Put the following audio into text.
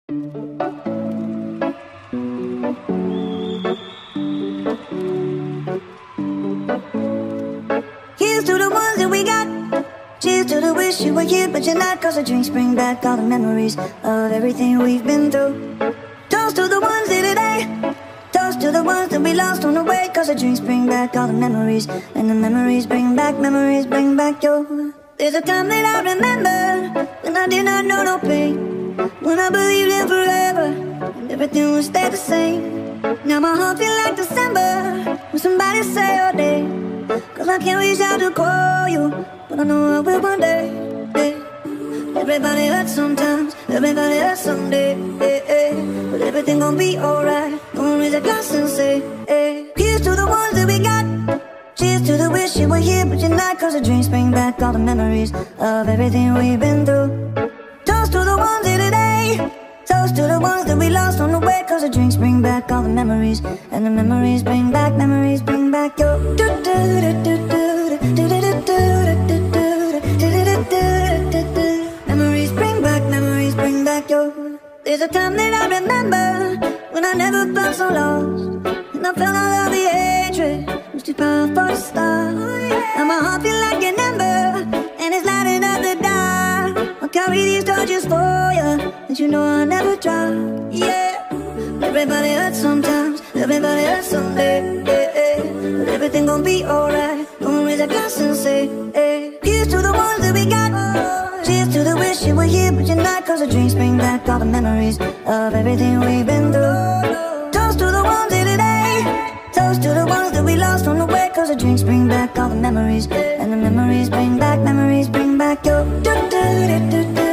Here's to the ones that we got. Cheers to the wish you were here but you're not, 'cause the drinks bring back all the memories of everything we've been through. Toast to the ones here today. Toast to the ones that we lost on the way, 'cause the drinks bring back all the memories, and the memories bring back you. There's a time that I remember when I did not know no pain, when I believed in forever and everything would stay the same. Now my heart feel like December when somebody say your name, 'cause I can't reach out to call you, but I know I will one day. Everybody hurts sometimes, everybody hurts someday, but everything gon' be alright. Gonna raise a glass and say, here's to the ones that we got. Cheers to the wish you were here but you're not, 'cause the drinks bring back all the memories of everything we've been through. Toast to the ones here today. Toast to the ones that we lost on the way, 'cause the drinks bring back all the memories, and the memories bring back you. Memories bring back you. There's a time that I remember when I never felt so lost, and I felt all of the hatred was too powerful to stop. Now my heart feel like an ember, and it's lighting up the dark. I'll carry these torches for you, and you know I'll never drop. Yeah, everybody hurts sometimes, everybody hurts someday, but everything gon' be alright. Gonna raise a glass and say, here's to the ones that we got. Cheers to the wish you were here but you're not, 'cause the drinks bring back all the memories of everything we've been through. Toast to the ones here today. Toast to the ones that we lost on the way, 'cause the drinks bring back all the memories, and the memories bring back you.